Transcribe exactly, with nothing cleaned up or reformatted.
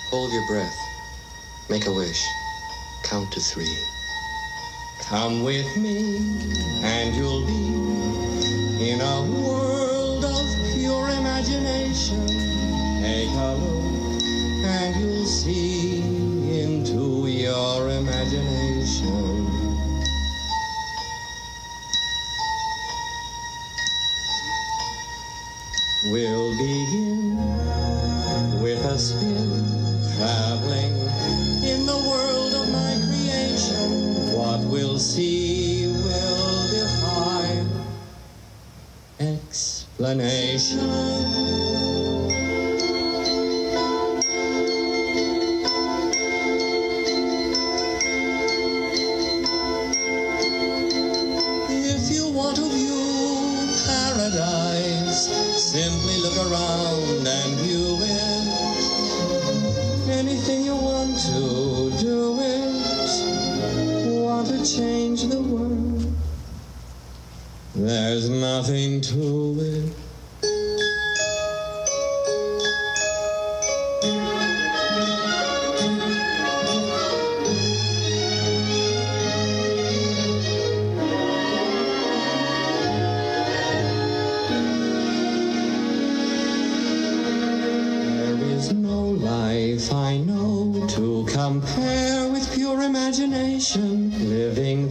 Hold your breath. Make a wish. Count to three. Come with me, and you'll be in a world of pure imagination. Take a look, and you'll see into your imagination. We'll begin with a spin, traveling in the world of my creation. What we'll see will defy explanation. Simply look around and view it. Anything you want to do it. Want to change the world. There's nothing to it. I know to compare with pure imagination, living